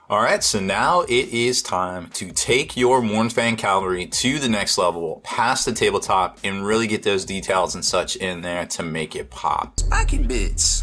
Alright, so now it is time to take your Mournfang Cavalry to the next level, past the tabletop, and really get those details and such in there to make it pop. Spiking bits.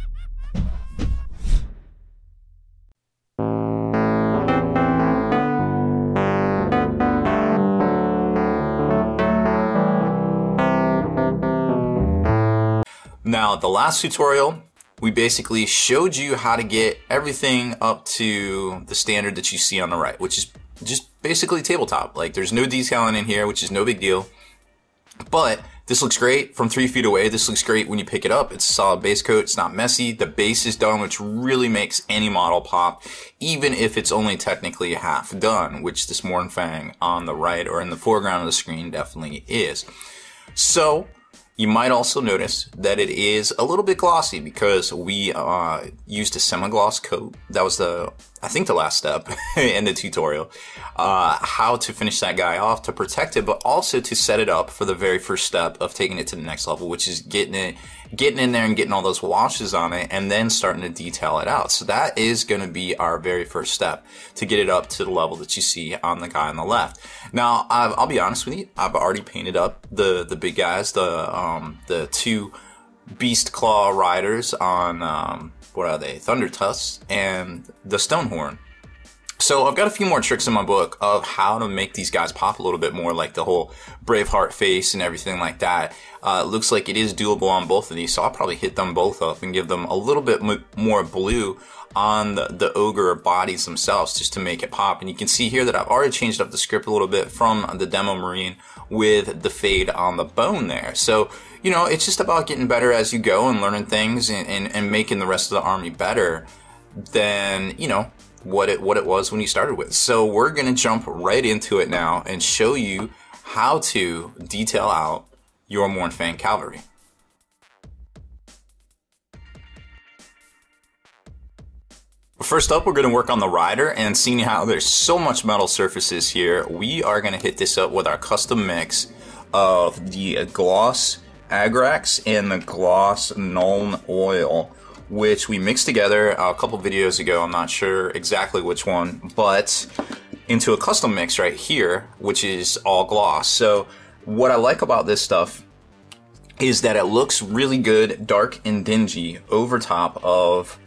Now, the last tutorial, we basically showed you how to get everything up to the standard that you see on the right, which is just basically tabletop. Like, there's no detailing in here, which is no big deal. But this looks great from 3 feet away. This looks great when you pick it up. It's a solid base coat. It's not messy. The base is done, which really makes any model pop, even if it's only technically half done, which this Mournfang on the right or in the foreground of the screen definitely is. So you might also notice that it is a little bit glossy because we used a semi-gloss coat. That was I think the last step in the tutorial. How to finish that guy off to protect it, but also to set it up for the very first step of taking it to the next level, which is getting in there and getting all those washes on it and then starting to detail it out. So that is going to be our very first step to get it up to the level that you see on the guy on the left. Now, I'll be honest with you, I've already painted up the big guys, the 2 Beast Claw riders on, what are they, Thunder Tusks and the Stonehorn. So I've got a few more tricks in my book of how to make these guys pop a little bit more, like the whole Braveheart face and everything like that. It looks like it is doable on both of these, so I'll probably hit them both up and give them a little bit more blue on the ogre bodies themselves just to make it pop. And you can see here that I've already changed up the script a little bit from the Demo Marine with the fade on the bone there. So, you know, it's just about getting better as you go and learning things and making the rest of the army better than, you know, what it was when you started with. So we're going to jump right into it now and show you how to detail out your Mournfang Cavalry. First up, we're going to work on the rider, and seeing how there's so much metal surfaces here, we are going to hit this up with our custom mix of the Gloss Agrax and the Gloss Nuln Oil, which we mixed together a couple videos ago. I'm not sure exactly which one, but into a custom mix right here, which is all gloss. So what I like about this stuff is that it looks really good, dark and dingy over top of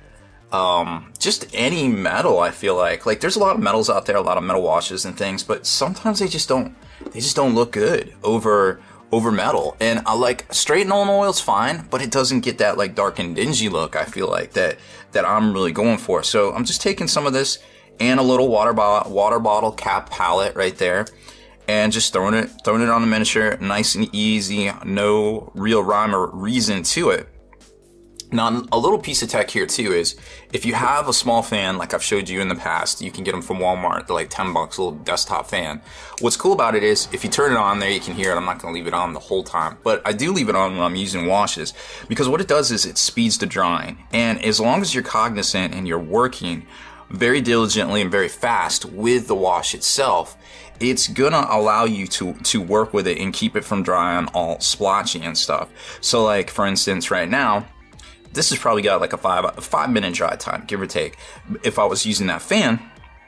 just any metal. I feel like there's a lot of metals out there, a lot of metal washes and things, but sometimes they just don't look good over metal. And I like straight Nuln Oil's fine, but it doesn't get that like dark and dingy look I feel like that I'm really going for. So I'm just taking some of this and a little water bottle cap palette right there and just throwing it on the miniature, nice and easy, no real rhyme or reason to it. Now, a little piece of tech here too is if you have a small fan like I've showed you in the past, you can get them from Walmart. They're like 10 bucks, a little desktop fan. What's cool about it is if you turn it on there, you can hear it. I'm not going to leave it on the whole time, but I do leave it on when I'm using washes because what it does is it speeds the drying. And as long as you're cognizant and you're working very diligently and very fast with the wash itself, it's gonna allow you to work with it and keep it from drying all splotchy and stuff. So like for instance right now, this has probably got like a 5-minute dry time, give or take. If I was using that fan,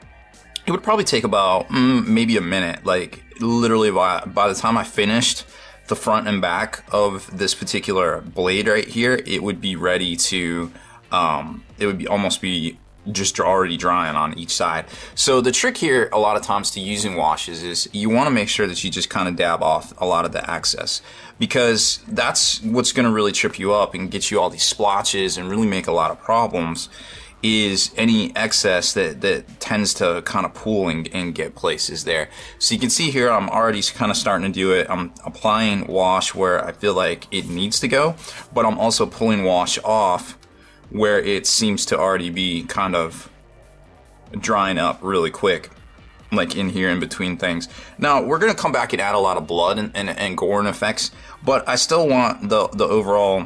it would probably take about maybe a minute. Like literally by the time I finished the front and back of this particular blade right here, it would be ready to, it would be almost be just already drying on each side. So the trick here a lot of times to using washes is you want to make sure that you just kind of dab off a lot of the excess, because that's what's going to really trip you up and get you all these splotches and really make a lot of problems, is any excess that tends to kind of pool and get places there. So you can see here I'm already kind of starting to do it. I'm applying wash where I feel like it needs to go, but I'm also pulling wash off where it seems to already be kind of drying up really quick, like in here in between things. Now we're gonna come back and add a lot of blood and gore and effects, but I still want the overall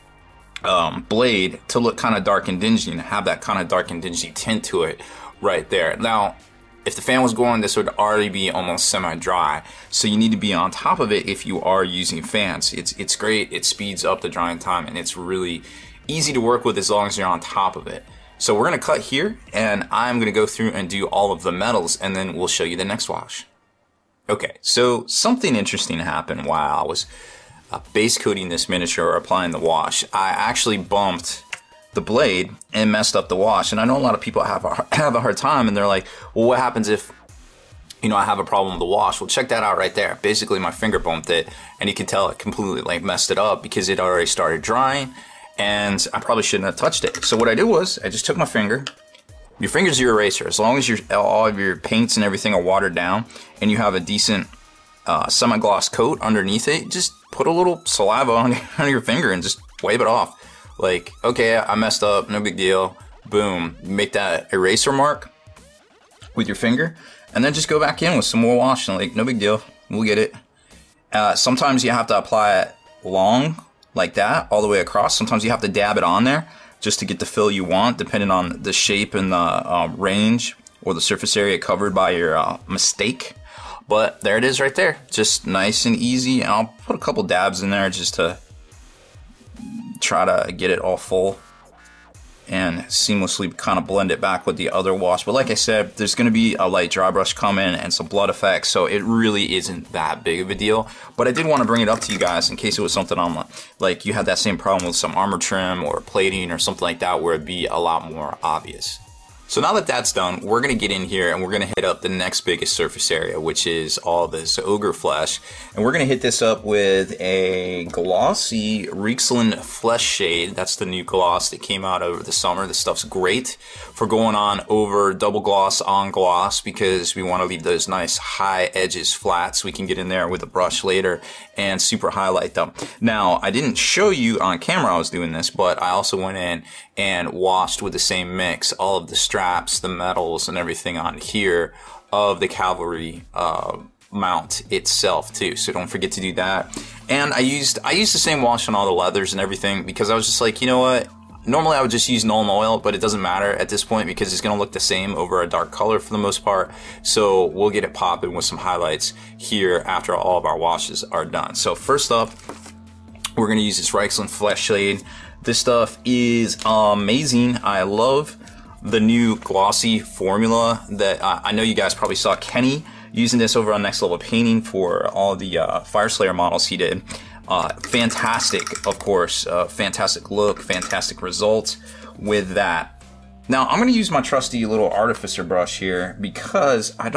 blade to look kind of dark and dingy and have that kind of dark and dingy tint to it right there. Now, if the fan was going, this would already be almost semi-dry, so you need to be on top of it if you are using fans. It's great, it speeds up the drying time, and it's really easy to work with as long as you're on top of it. So we're going to cut here, and I'm going to go through and do all of the metals, and then we'll show you the next wash. Okay, so something interesting happened while I was base coating this miniature or applying the wash. I actually bumped the blade and messed up the wash, and I know a lot of people have a hard time, and they're like, well, what happens if, you know, I have a problem with the wash? Well, check that out right there. Basically, my finger bumped it, and you can tell it completely like messed it up because it already started drying, and I probably shouldn't have touched it. So what I did was I just took my finger. Your finger's your eraser. As long as all of your paints and everything are watered down and you have a decent semi-gloss coat underneath it, just put a little saliva on your finger and just wipe it off. Like, okay, I messed up, no big deal. Boom, make that eraser mark with your finger, and then just go back in with some more wash, and like, no big deal, we'll get it. Sometimes you have to apply it long, like that, all the way across. Sometimes you have to dab it on there just to get the fill you want, depending on the shape and the range or the surface area covered by your mistake. But there it is right there, just nice and easy. And I'll put a couple dabs in there just to try to get it all full and seamlessly kind of blend it back with the other wash. But like I said, there's going to be a light dry brush coming and some blood effects, so it really isn't that big of a deal. But I did want to bring it up to you guys in case it was something on, like, you had that same problem with some armor trim or plating or something like that where it'd be a lot more obvious. So now that that's done, we're going to get in here and we're going to hit up the next biggest surface area, which is all this ogre flesh. And we're going to hit this up with a glossy Rixalan Flesh Shade. That's the new gloss that came out over the summer. This stuff's great for going on over double gloss on gloss because we want to leave those nice high edges flat so we can get in there with a brush later and super highlight them. Now, I didn't show you on camera I was doing this, but I also went in and washed with the same mix all of the straps, the metals, and everything on here of the cavalry mount itself too. So don't forget to do that. And I used the same wash on all the leathers and everything because I was just like, you know what? Normally I would just use Nuln Oil, but it doesn't matter at this point because it's gonna look the same over a dark color for the most part. So we'll get it popping with some highlights here after all of our washes are done. So first up, we're gonna use this Rixalan Flesh Shade. This stuff is amazing. I love the new glossy formula that I know you guys probably saw Kenny using this over on Next Level Painting for all the Fyreslayer models he did. Fantastic, of course, fantastic look, fantastic results with that. Now I'm going to use my trusty little artificer brush here because I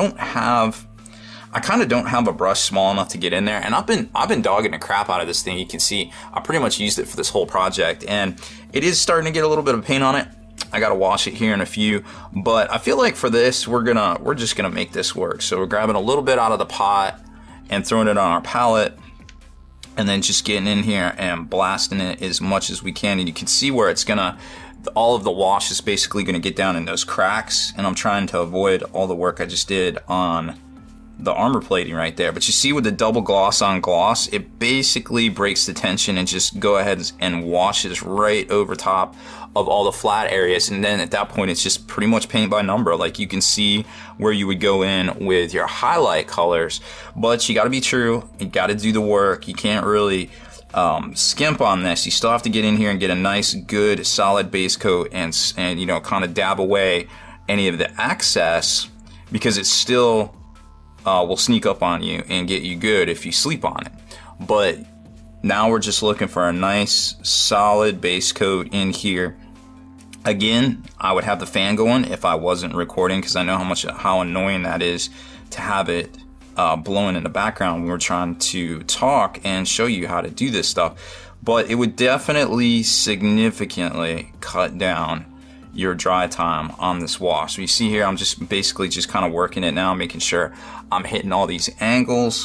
kind of don't have a brush small enough to get in there, and I've been dogging the crap out of this thing. You can see I pretty much used it for this whole project, and it is starting to get a little bit of paint on it. I gotta wash it here in a few, but I feel like for this we're just gonna make this work. So we're grabbing a little bit out of the pot and throwing it on our palette, and then just getting in here and blasting it as much as we can. And you can see where it's gonna, all of the wash is basically gonna get down in those cracks, and I'm trying to avoid all the work I just did on the armor plating right there. But you see with the double gloss on gloss, it basically breaks the tension and just go ahead and washes right over top of all the flat areas. And then at that point, it's just pretty much paint by number. Like you can see where you would go in with your highlight colors, but you got to be true. You got to do the work. You can't really skimp on this. You still have to get in here and get a nice, good, solid base coat and you know, kind of dab away any of the excess, because it's still will sneak up on you and get you good if you sleep on it. But now we're just looking for a nice solid base coat in here. Again, I would have the fan going if I wasn't recording, because I know how annoying that is to have it blowing in the background when we're trying to talk and show you how to do this stuff. But it would definitely significantly cut down your dry time on this wash. So you see here, I'm just basically just kind of working it now, making sure I'm hitting all these angles,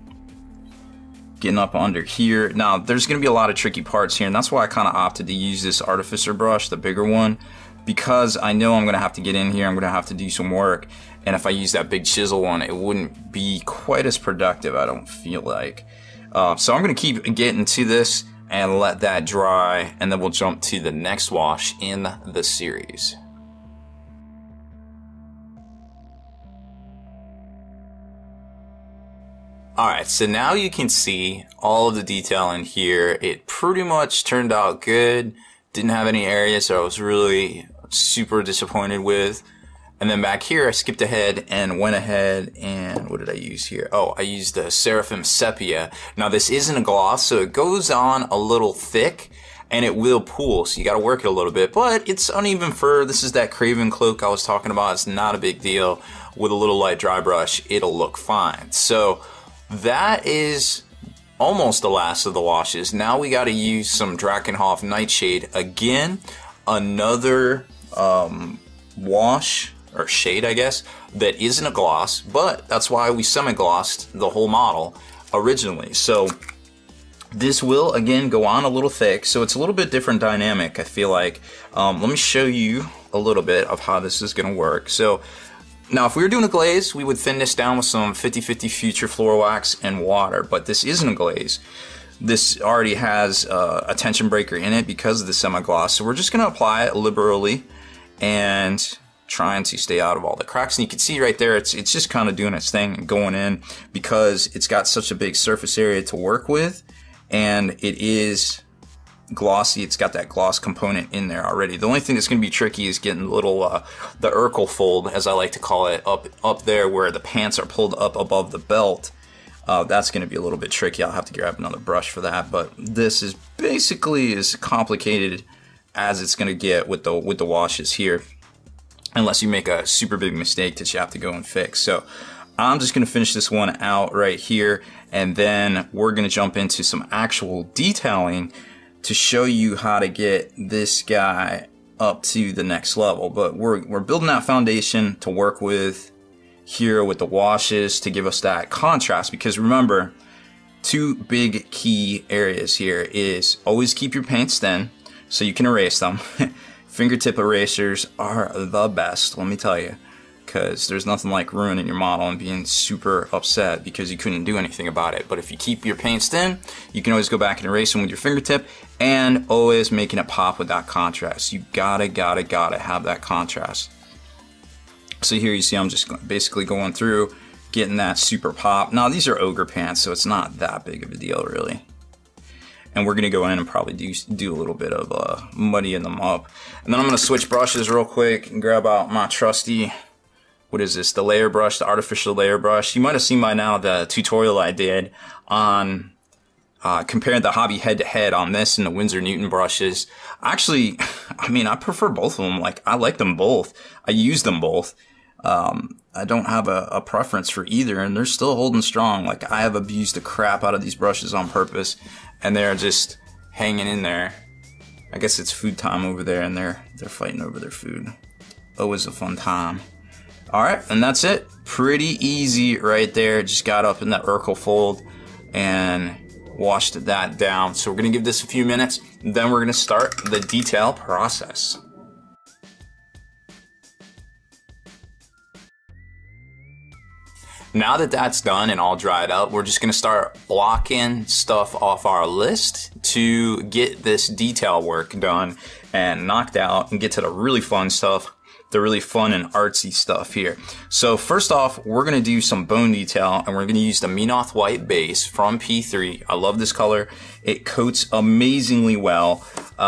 getting up under here. Now there's going to be a lot of tricky parts here, and that's why I kind of opted to use this artificer brush, the bigger one, because I know I'm going to have to get in here, I'm going to have to do some work, and if I use that big chisel one, it wouldn't be quite as productive, I don't feel like. So I'm going to keep getting to this and let that dry, and then we'll jump to the next wash in the series. Alright, so now you can see all of the detail in here. It pretty much turned out good. Didn't have any areas that I was really super disappointed with. And then back here, I skipped ahead and went ahead and what did I use here? Oh, I used the Seraphim Sepia. Now this isn't a gloss, so it goes on a little thick and it will pool, so you gotta work it a little bit, but it's uneven fur. This is that Craven cloak I was talking about. It's not a big deal. With a little light dry brush, it'll look fine. So that is almost the last of the washes. Now we gotta use some Drakenhof Nightshade. Again, another wash, or shade, I guess, that isn't a gloss, but that's why we semi-glossed the whole model originally. So this will, again, go on a little thick, so it's a little bit different dynamic, I feel like. Let me show you a little bit of how this is going to work. So now, if we were doing a glaze, we would thin this down with some 50/50 Future Floor Wax and water, but this isn't a glaze. This already has a tension breaker in it because of the semi-gloss, so we're just going to apply it liberally and trying to stay out of all the cracks. And you can see right there, it's just kind of doing its thing and going in because it's got such a big surface area to work with, and it is glossy. It's got that gloss component in there already. The only thing that's going to be tricky is getting the little the Urkel fold, as I like to call it, up there where the pants are pulled up above the belt. That's going to be a little bit tricky. I'll have to grab another brush for that, but this is basically as complicated as it's going to get with the washes here, unless you make a super big mistake that you have to go and fix. So I'm just going to finish this one out right here, and then we're going to jump into some actual detailing to show you how to get this guy up to the next level. But we're building that foundation to work with here with the washes to give us that contrast, because remember, two big key areas here is always keep your paints thin so you can erase them. Fingertip erasers are the best, let me tell you, because there's nothing like ruining your model and being super upset because you couldn't do anything about it. But if you keep your paints thin, you can always go back and erase them with your fingertip, and always making it pop with that contrast. You gotta have that contrast. So here you see I'm just basically going through, getting that super pop. Now these are ogre pants, so it's not that big of a deal really. And we're gonna go in and probably do a little bit of muddying them up. And then I'm gonna switch brushes real quick and grab out my trusty, what is this, the layer brush, the artificial layer brush. You might have seen by now the tutorial I did on comparing the Hobby head-to-head on this and the Winsor Newton brushes. Actually, I mean, I prefer both of them. Like, I like them both. I use them both. I don't have a preference for either, and they're still holding strong. Like, I have abused the crap out of these brushes on purpose, and they're just hanging in there. I guess it's food time over there, and they're fighting over their food. Always a fun time. All right, and that's it. Pretty easy right there. Just got up in that Urkel fold and washed that down. So we're gonna give this a few minutes, then we're gonna start the detail process. Now that that's done and all dried up, we're just gonna start blocking stuff off our list to get this detail work done and knocked out and get to the really fun stuff, the really fun and artsy stuff here. So first off, we're gonna do some bone detail, and we're gonna use the Menoth White base from P3. I love this color. It coats amazingly well.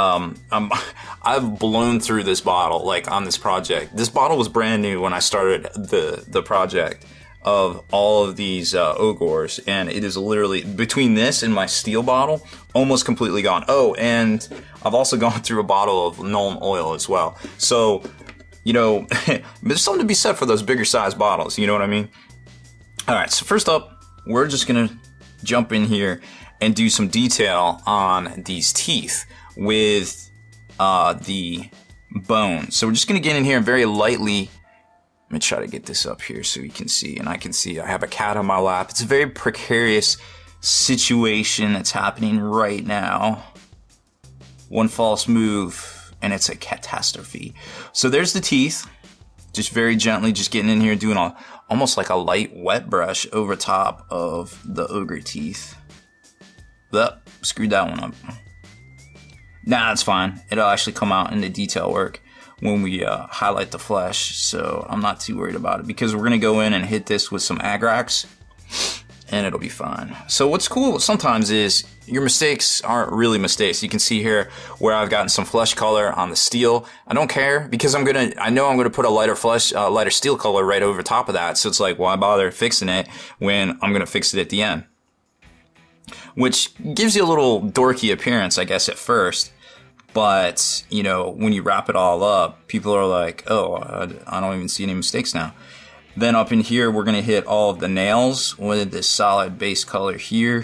I've blown through this bottle, like on this project. This bottle was brand new when I started the project of all of these Ogors, and it is literally, between this and my steel bottle, almost completely gone. Oh, and I've also gone through a bottle of Nuln Oil as well. So, you know, there's something to be said for those bigger size bottles, you know what I mean? All right, so first up, we're just gonna jump in here and do some detail on these teeth with the bone. So we're just gonna get in here and very lightly, let me try to get this up here so you can see, and I can see I have a cat on my lap. It's a very precarious situation that's happening right now. One false move and it's a catastrophe. So there's the teeth, just very gently, just getting in here, doing almost like a light wet brush over top of the ogre teeth. Screwed that one up. Nah, that's fine. It'll actually come out in the detail work when we highlight the flesh, so I'm not too worried about it, because we're gonna go in and hit this with some Agrax, and it'll be fine. So what's cool sometimes is your mistakes aren't really mistakes. You can see here where I've gotten some flesh color on the steel. I don't care because I know I'm gonna put a lighter steel color right over top of that. So it's like, why bother fixing it when I'm gonna fix it at the end? Which gives you a little dorky appearance, I guess, at first. But, you know, when you wrap it all up, people are like, oh, I don't even see any mistakes now. Then up in here, we're going to hit all of the nails with this solid base color here.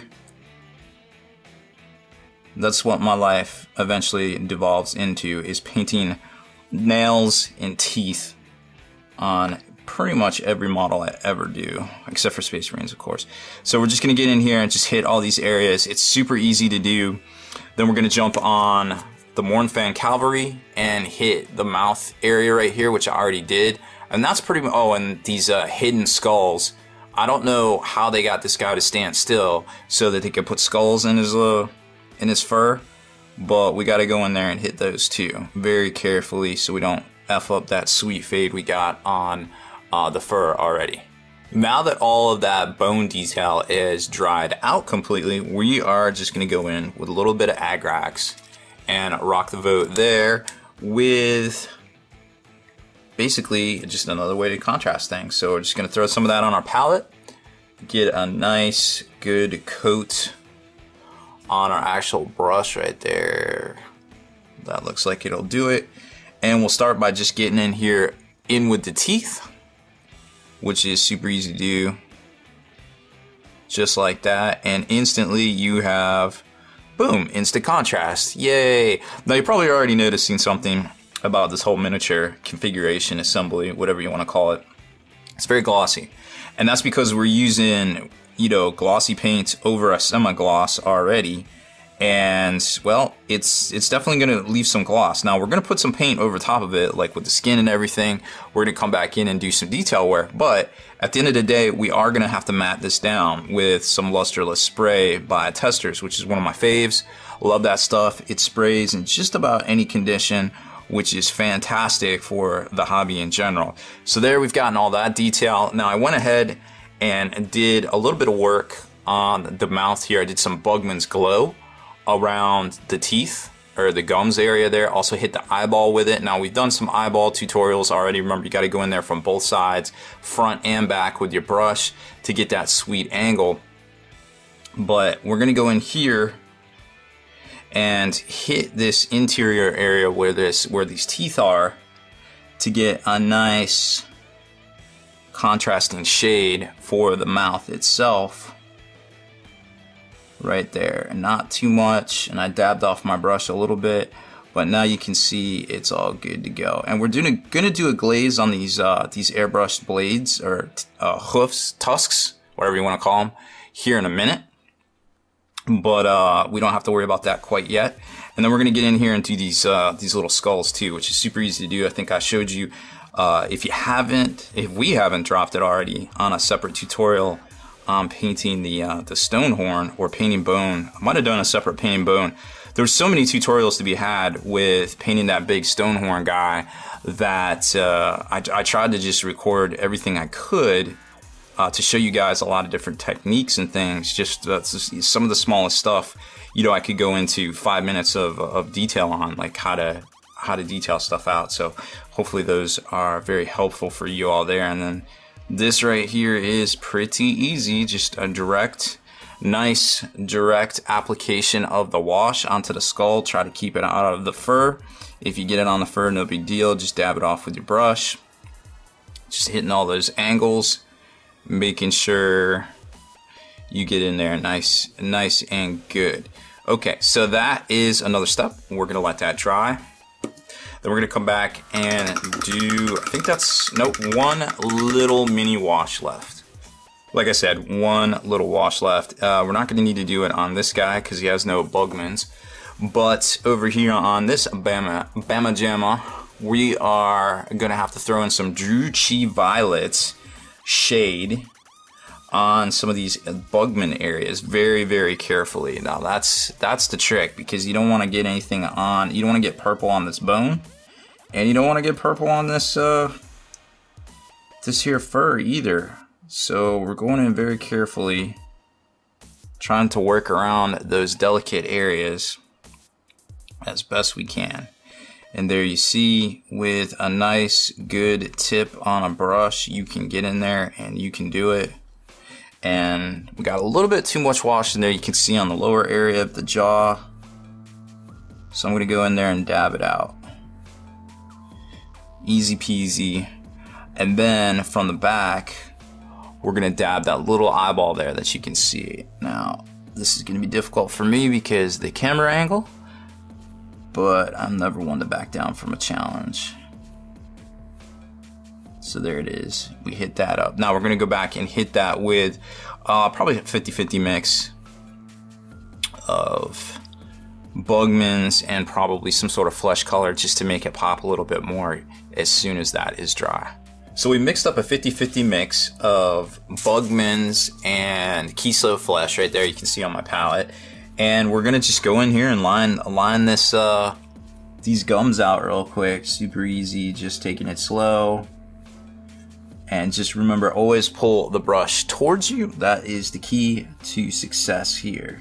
That's what my life eventually devolves into, is painting nails and teeth on pretty much every model I ever do, except for Space Marines, of course. So we're just going to get in here and just hit all these areas. It's super easy to do. Then we're going to jump on the Mournfang Cavalry and hit the mouth area right here, which I already did. And that's pretty much, oh, and these hidden skulls. I don't know how they got this guy to stand still so that they could put skulls in his fur, but we got to go in there and hit those too, very carefully, so we don't F up that sweet fade we got on the fur already. Now that all of that bone detail is dried out completely, we are just going to go in with a little bit of Agrax and rock the vote there with basically just another way to contrast things. So we're just going to throw some of that on our palette, get a nice good coat on our actual brush right there. That looks like it'll do it. And we'll start by just getting in here in with the teeth, which is super easy to do. Just like that. And instantly you have, boom, instant contrast. Yay! Now you're probably already noticing something about this whole miniature configuration, assembly, whatever you want to call it. It's very glossy. And that's because we're using, you know, glossy paint over a semi-gloss already. And, well, it's definitely going to leave some gloss. Now, we're going to put some paint over top of it, like with the skin and everything. We're going to come back in and do some detail wear. But at the end of the day, we are going to have to matte this down with some lusterless spray by Testors, which is one of my faves. Love that stuff. It sprays in just about any condition, which is fantastic for the hobby in general. So there we've gotten all that detail. Now, I went ahead and did a little bit of work on the mouth here. I did some Bugman's Glow around the teeth or the gums area there. Also hit the eyeball with it. Now we've done some eyeball tutorials already. Remember, you got to go in there from both sides, front and back with your brush to get that sweet angle. But we're going to go in here and hit this interior area where these teeth are to get a nice contrasting shade for the mouth itself. Right there, and not too much, and I dabbed off my brush a little bit, but now you can see it's all good to go. And we're gonna do a glaze on these airbrushed blades, or hoofs, tusks, whatever you want to call them, here in a minute. But we don't have to worry about that quite yet. And then we're gonna get in here and do these little skulls too, which is super easy to do. I think I showed you. If we haven't dropped it already on a separate tutorial on painting the stone horn or painting bone. I might have done a separate painting bone. There's so many tutorials to be had with painting that big stone horn guy that I tried to just record everything I could to show you guys a lot of different techniques and things. Just some of the smallest stuff, you know, I could go into 5 minutes of detail on, like how to detail stuff out. So hopefully those are very helpful for you all there. And then this right here is pretty easy, just a nice direct application of the wash onto the skull. Try to keep it out of the fur. If you get it on the fur, no big deal, just dab it off with your brush. Just hitting all those angles, making sure you get in there nice and good. Okay, so that is another step. We're gonna let that dry. Then we're gonna come back and do, I think that's, nope, one little mini wash left. Like I said, one little wash left. We're not gonna need to do it on this guy because he has no Bugmans. But over here on this Bama Jamma, we are gonna have to throw in some Druchii Violet shade on some of these Bugman areas very, very carefully. Now that's the trick, because you don't want to get anything on, you don't want to get purple on this bone, and you don't want to get purple on this this here fur either. So we're going in very carefully trying to work around those delicate areas as best we can. And there you see, with a nice good tip on a brush, you can get in there and you can do it. And we got a little bit too much wash in there, you can see on the lower area of the jaw. So I'm gonna go in there and dab it out. Easy peasy. And then from the back, we're gonna dab that little eyeball there that you can see. Now, this is gonna be difficult for me because the camera angle, but I'm never one to back down from a challenge. So there it is, we hit that up. Now we're gonna go back and hit that with probably a 50-50 mix of Bugman's and probably some sort of flesh color just to make it pop a little bit more as soon as that is dry. So we mixed up a 50-50 mix of Bugman's and Kieslo Flesh right there, you can see on my palette. And we're gonna just go in here and line this these gums out real quick. Super easy, just taking it slow. And just remember, always pull the brush towards you. That is the key to success here.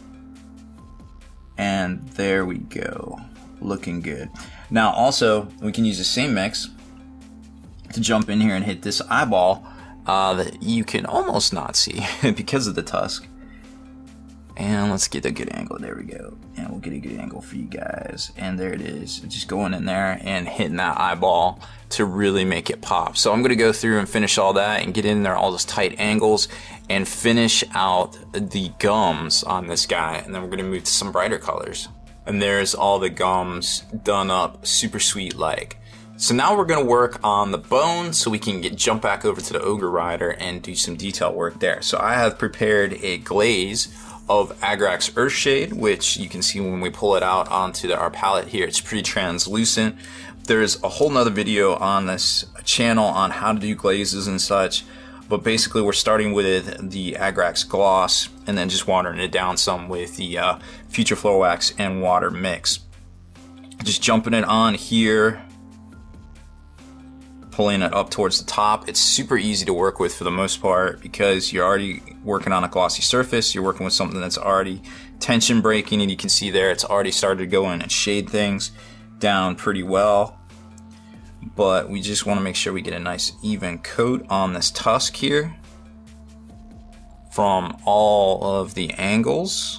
And there we go, looking good. Now also, we can use the same mix to jump in here and hit this eyeball that you can almost not see because of the tusk. And let's get a good angle, there we go. And we'll get a good angle for you guys. And there it is, just going in there and hitting that eyeball to really make it pop. So I'm gonna go through and finish all that and get in there all those tight angles and finish out the gums on this guy. And then we're gonna move to some brighter colors. And there's all the gums done up super sweet like. So now we're gonna work on the bone so we can jump back over to the Ogre Rider and do some detail work there. So I have prepared a glaze of Agrax Earthshade, which you can see when we pull it out onto our palette here, it's pretty translucent. There's a whole nother video on this channel on how to do glazes and such, but basically we're starting with the Agrax Gloss and then just watering it down some with the Future Floor Wax and water mix. Just jumping it on here, pulling it up towards the top. It's super easy to work with for the most part because you're already working on a glossy surface. You're working with something that's already tension breaking, and you can see there it's already started to go in and shade things down pretty well. But we just want to make sure we get a nice even coat on this tusk here from all of the angles.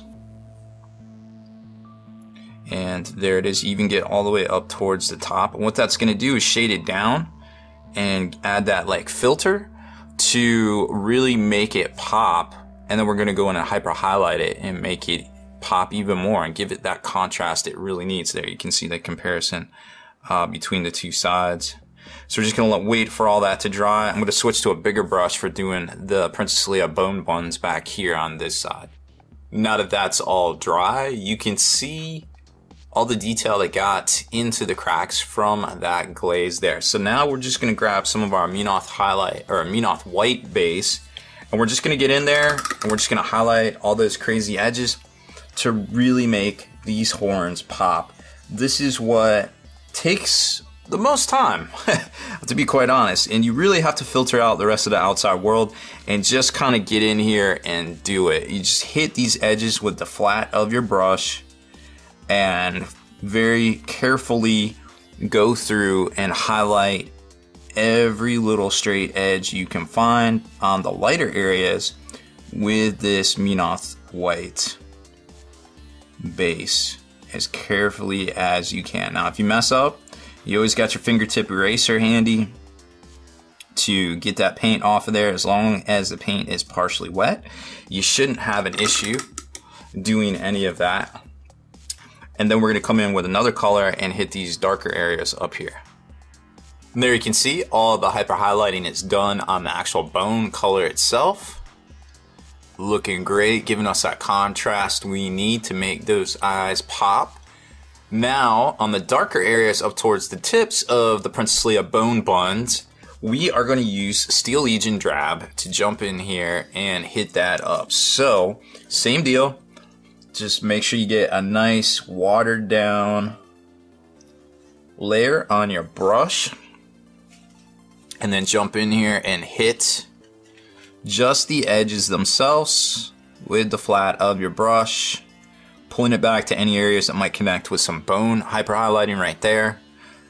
And there it is, you even get all the way up towards the top. And what that's going to do is shade it down and add that like filter to really make it pop. And then we're going to go in and hyper highlight it and make it pop even more and give it that contrast it really needs. There you can see the comparison between the two sides. So we're just going to wait for all that to dry. I'm going to switch to a bigger brush for doing the Princess Leia bone buns back here on this side. Now that that's all dry, you can see all the detail that got into the cracks from that glaze there. So now we're just gonna grab some of our Menoth highlight or Menoth white base, and we're just gonna get in there and we're just gonna highlight all those crazy edges to really make these horns pop. This is what takes the most time, to be quite honest, and you really have to filter out the rest of the outside world and just kind of get in here and do it. You just hit these edges with the flat of your brush and very carefully go through and highlight every little straight edge you can find on the lighter areas with this Menoth white base as carefully as you can. Now if you mess up, you always got your fingertip eraser handy to get that paint off of there. As long as the paint is partially wet, you shouldn't have an issue doing any of that. And then we're going to come in with another color and hit these darker areas up here. And there you can see all the hyper highlighting is done on the actual bone color itself. Looking great, giving us that contrast we need to make those eyes pop. Now on the darker areas up towards the tips of the Princess Leia bone buns, we are going to use Steel Legion Drab to jump in here and hit that up. So same deal. Just make sure you get a nice watered down layer on your brush and then jump in here and hit just the edges themselves, with the flat of your brush, pulling it back to any areas that might connect with some bone, hyper highlighting right there.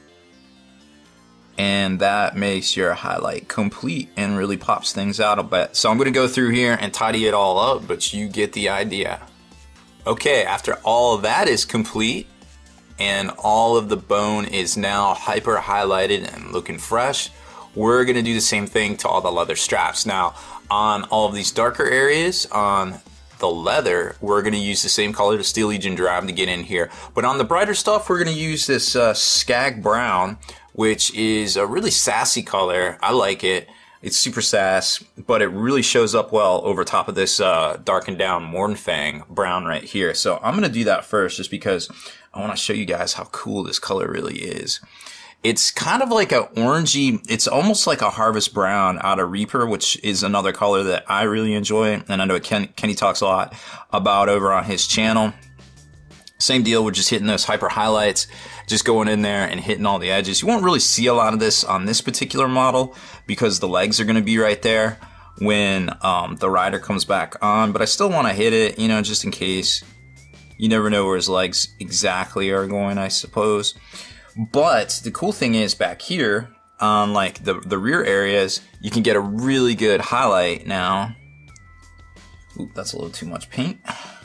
And that makes your highlight complete and really pops things out a bit. So I'm gonna go through here and tidy it all up, but you get the idea. Okay, after all of that is complete and all of the bone is now hyper highlighted and looking fresh, we're gonna do the same thing to all the leather straps. Now, on all of these darker areas, on the leather, we're gonna use the same color, the Steel Legion Drab, to get in here. But on the brighter stuff, we're gonna use this Skag Brown, which is a really sassy color. I like it. It's super sass, but it really shows up well over top of this darkened down Mournfang brown right here. So I'm gonna do that first just because I wanna show you guys how cool this color really is. It's kind of like a orangey, it's almost like a Harvest Brown out of Reaper, which is another color that I really enjoy. And I know Kenny talks a lot about over on his channel. Same deal, we're just hitting those hyper highlights, just going in there and hitting all the edges. You won't really see a lot of this on this particular model because the legs are going to be right there when the rider comes back on, but I still want to hit it, you know, just in case. You never know where his legs exactly are going, I suppose. But the cool thing is back here on like the rear areas, you can get a really good highlight now. Oop, that's a little too much paint.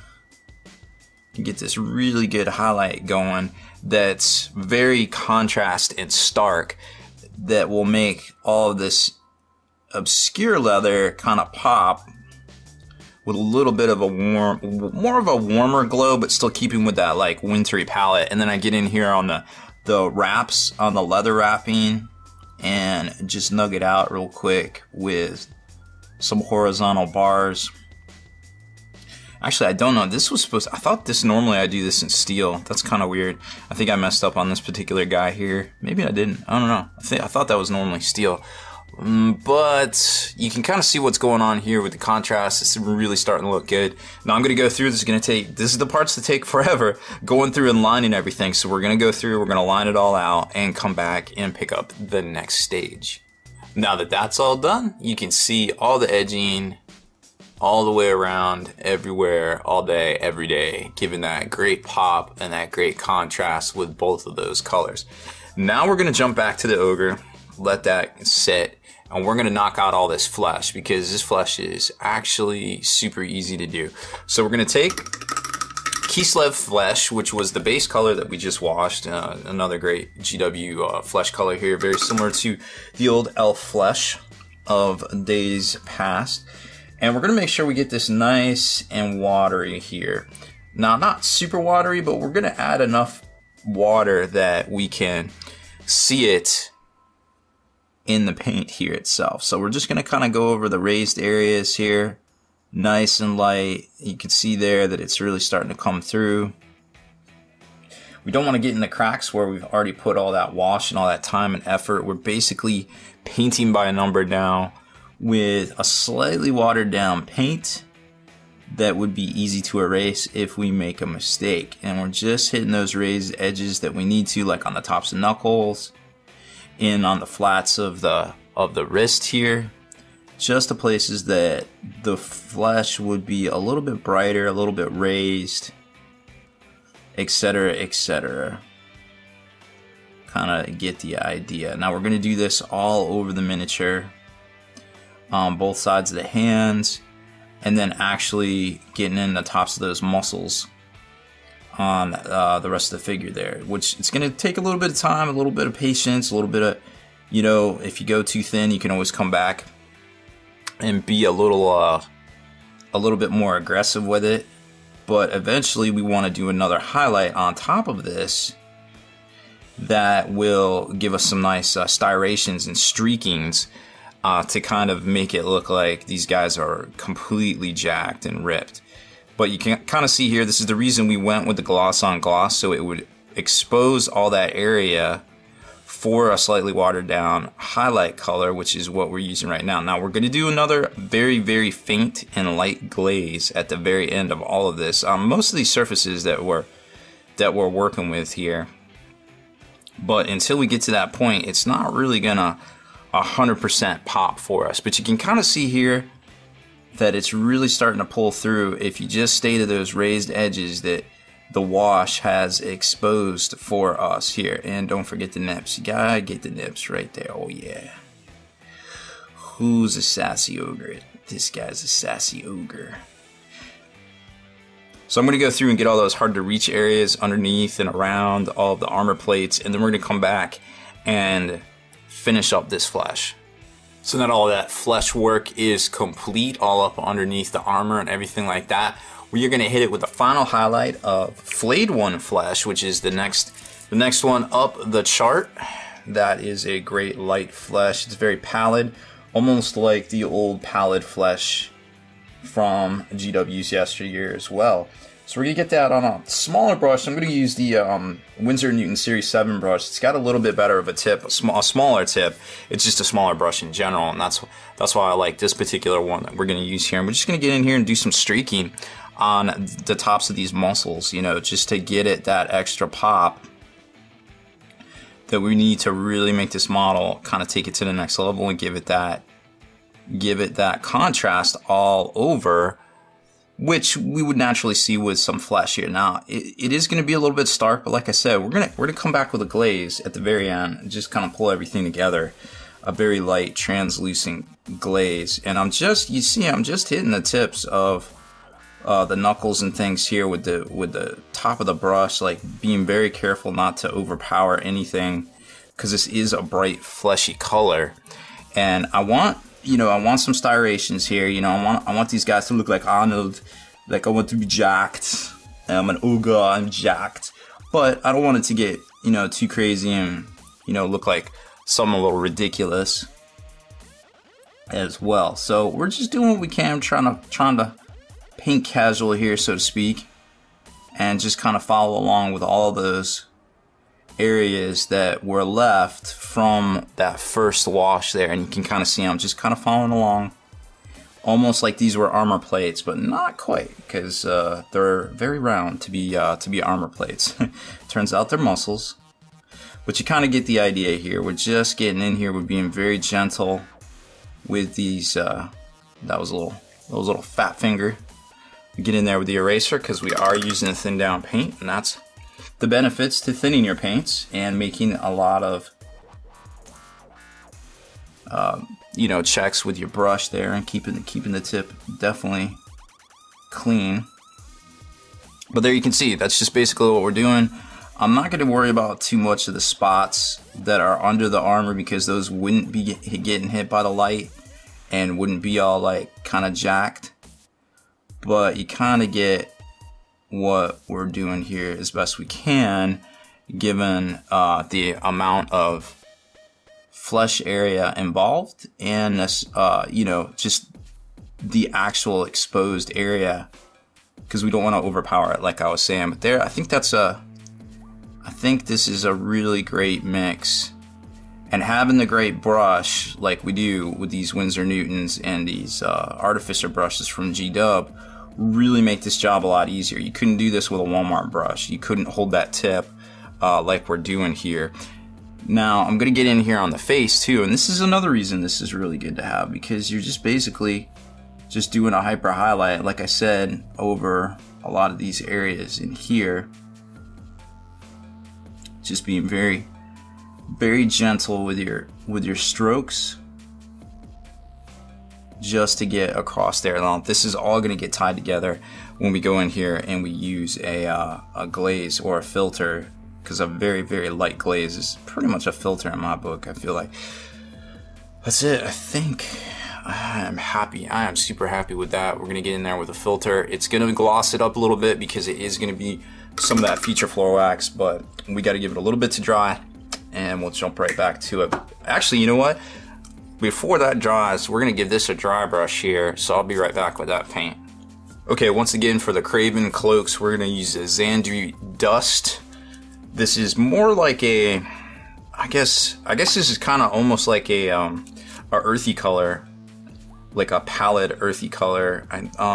You can get this really good highlight going that's very contrast and stark, that will make all of this obscure leather kind of pop with a little bit of a more of a warmer glow, but still keeping with that like wintry palette. And then I get in here on the wraps, on the leather wrapping, and just nug it out real quick with some horizontal bars. Actually, I don't know. This was supposed to, I thought this normally I do this in steel. That's kind of weird. I think I messed up on this particular guy here. Maybe I didn't. I don't know. I thought that was normally steel. But you can kind of see what's going on here with the contrast. It's really starting to look good. Now I'm going to go through. This is the parts that take forever, going through and lining everything. So we're going to go through, we're going to line it all out and come back and pick up the next stage. Now that that's all done, you can see all the edging all the way around, everywhere, all day, every day, giving that great pop and that great contrast with both of those colors. Now we're gonna jump back to the Ogre, let that sit, and we're gonna knock out all this flesh, because this flesh is actually super easy to do. So we're gonna take Kislev Flesh, which was the base color that we just washed, another great GW flesh color here, very similar to the old elf flesh of days past. And we're gonna make sure we get this nice and watery here. Now, not super watery, but we're gonna add enough water that we can see it in the paint here itself. So we're just gonna kind of go over the raised areas here, nice and light. You can see there that it's really starting to come through. We don't want to get in the cracks where we've already put all that wash and all that time and effort. We're basically painting by number now, with a slightly watered down paint that would be easy to erase if we make a mistake. And we're just hitting those raised edges that we need to, like on the tops of knuckles, in on the flats of the wrist here, just the places that the flesh would be a little bit brighter, a little bit raised, etc., etc. Kind of get the idea. Now we're going to do this all over the miniature, on both sides of the hands, and then actually getting in the tops of those muscles on the rest of the figure there, which it's going to take a little bit of time, a little bit of patience, a little bit of, you know, if you go too thin, you can always come back and be a little bit more aggressive with it. But eventually we want to do another highlight on top of this that will give us some nice striations and streakings, to kind of make it look like these guys are completely jacked and ripped. But you can kind of see here, this is the reason we went with the gloss on gloss, so it would expose all that area for a slightly watered down highlight color, which is what we're using right now. Now we're going to do another very, very faint and light glaze at the very end of all of this. Most of these surfaces that we're working with here. But until we get to that point, it's not really gonna 100% pop for us. But you can kind of see here that it's really starting to pull through if you just stay to those raised edges that the wash has exposed for us here. And don't forget the nips. You gotta get the nips right there. Oh yeah. Who's a sassy ogre? This guy's a sassy ogre. So I'm going to go through and get all those hard to reach areas underneath and around all of the armor plates, and then we're going to come back and finish up this flesh. So now all of that flesh work is complete, all up underneath the armor and everything like that. We are going to hit it with the final highlight of Flayed One flesh, which is the next one up the chart. That is a great light flesh. It's very pallid, almost like the old pallid flesh from GW's yesteryear as well. So we're going to get that on a smaller brush. I'm going to use the Winsor & Newton Series 7 brush. It's got a little bit better of a tip, a smaller tip. It's just a smaller brush in general, and that's why I like this particular one that we're going to use here. And we're just going to get in here and do some streaking on the tops of these muscles, you know, just to get it that extra pop that we need to really make this model kind of take it to the next level and give it that contrast all over, which we would naturally see with some flesh here. Now, it is going to be a little bit stark, but like I said, we're gonna come back with a glaze at the very end and just kind of pull everything together. A very light, translucent glaze. And I'm just hitting the tips of the knuckles and things here with the top of the brush, like being very careful not to overpower anything, because this is a bright, fleshy color. And I want some styrations here. You know, I want these guys to look like Arnold. Like, I want to be jacked. I'm an ogre, I'm jacked. But I don't want it to get, you know, too crazy and, you know, look like something a little ridiculous as well. So we're just doing what we can, trying to paint casual here, so to speak, and just kind of follow along with all of those areas that were left from that first wash there. And you can kind of see I'm just kind of following along, almost like these were armor plates, but not quite, because they're very round to be armor plates. Turns out they're muscles, but you kind of get the idea here. We're just getting in here, we're being very gentle with these. That was a little fat finger. We get in there with the eraser because we are using a thin down paint, and that's the benefits to thinning your paints and making a lot of you know, checks with your brush there and keeping the tip definitely clean. But there you can see, that's just basically what we're doing. I'm not going to worry about too much of the spots that are under the armor, because those wouldn't be getting hit by the light and wouldn't be all like kind of jacked. But you kind of get what we're doing here as best we can, given the amount of flesh area involved and this, you know, just the actual exposed area, because we don't want to overpower it, like I was saying. But there, I think this is a really great mix, and having the great brush like we do with these Winsor Newtons and these Artificer brushes from G-Dub really make this job a lot easier. You couldn't do this with a Walmart brush. You couldn't hold that tip like we're doing here. Now I'm going to get in here on the face too, and this is another reason this is really good to have, because you're just basically just doing a hyper highlight, like I said, over a lot of these areas in here. Just being very, very gentle with your strokes, just to get across there. Now this is all going to get tied together when we go in here and we use a glaze or a filter, because a very, very light glaze is pretty much a filter in my book. I feel like that's it. I think I am happy. I am super happy with that. We're going to get in there with a filter. It's going to gloss it up a little bit because it is going to be some of that feature floor wax, but we got to give it a little bit to dry, and we'll jump right back to it. Actually, you know what? Before that dries, we're going to give this a dry brush here, so I'll be right back with that paint. Okay, once again, for the Craven cloaks, we're going to use a Xandri Dust. This is more like a, I guess this is kind of almost like a earthy color, like a pallid earthy color.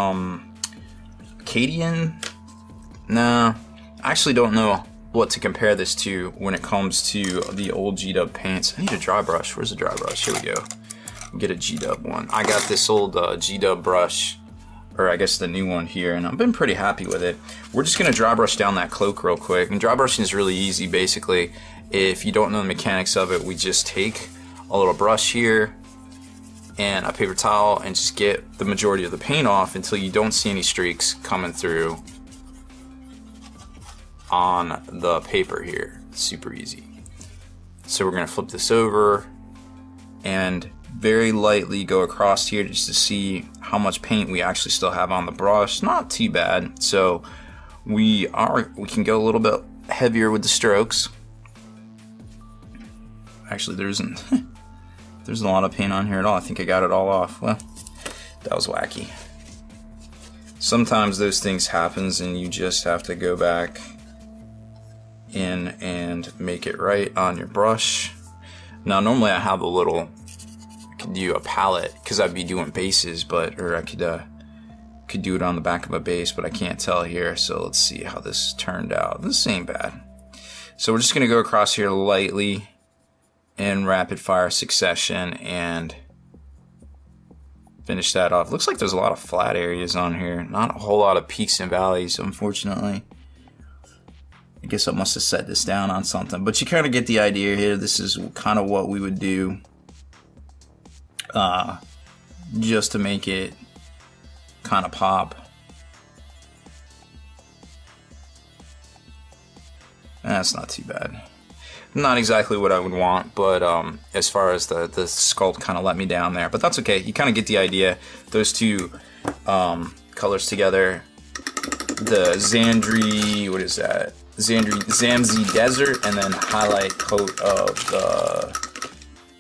Acadian? Nah, I actually don't know what to compare this to when it comes to the old G-Dub paints. I need a dry brush. Where's the dry brush? Here we go. get a G-Dub one. I got this old G-Dub brush, or I guess the new one here, and I've been pretty happy with it. We're just gonna dry brush down that cloak real quick. And dry brushing is really easy, basically. If you don't know the mechanics of it, we just take a little brush here and a paper towel and just get the majority of the paint off until you don't see any streaks coming through on the paper here. It's super easy. So we're gonna flip this over and very lightly go across here just to see how much paint we actually still have on the brush. Not too bad. So we can go a little bit heavier with the strokes. Actually, there isn't there's a lot of paint on here at all. I think I got it all off. Well, that was wacky. Sometimes those things happens and you just have to go back in and make it right on your brush. Now normally I have a little, I could do a palette because I'd be doing bases, or I could do it on the back of a base, but I can't tell here. So let's see how this turned out. This ain't bad. So we're just gonna go across here lightly in rapid fire succession and finish that off. Looks like there's a lot of flat areas on here, not a whole lot of peaks and valleys, unfortunately. I guess I must have set this down on something, but you kind of get the idea here. This is kind of what we would do just to make it kind of pop. That's not too bad. Not exactly what I would want, but as far as the sculpt kind of let me down there, but that's okay. You kind of get the idea. Those two colors together, the Xandri, what is that? Zamzi Desert, and then highlight coat of the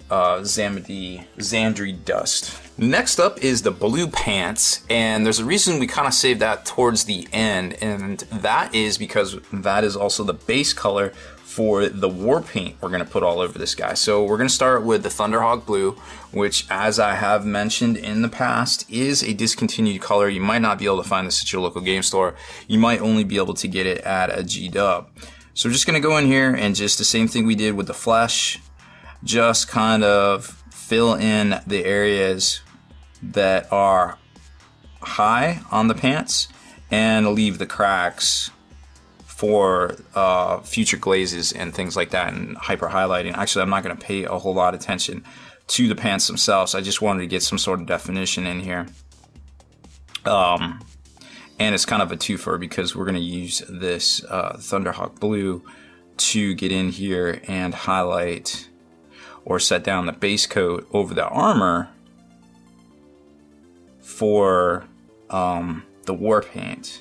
Xandri Dust. Next up is the blue pants, and there's a reason we kind of saved that towards the end, and that is because that is also the base color for the war paint we're going to put all over this guy. So we're going to start with the Thunderhawk Blue, which, as I have mentioned in the past, is a discontinued color. You might not be able to find this at your local game store. You might only be able to get it at a G-Dub. So we're just going to go in here and just the same thing we did with the flesh, just kind of fill in the areas that are high on the pants and leave the cracks for future glazes and things like that, and hyper highlighting. Actually, I'm not going to pay a whole lot of attention to the pants themselves. I just wanted to get some sort of definition in here. And it's kind of a twofer because we're going to use this Thunderhawk Blue to get in here and highlight or set down the base coat over the armor for the war paint.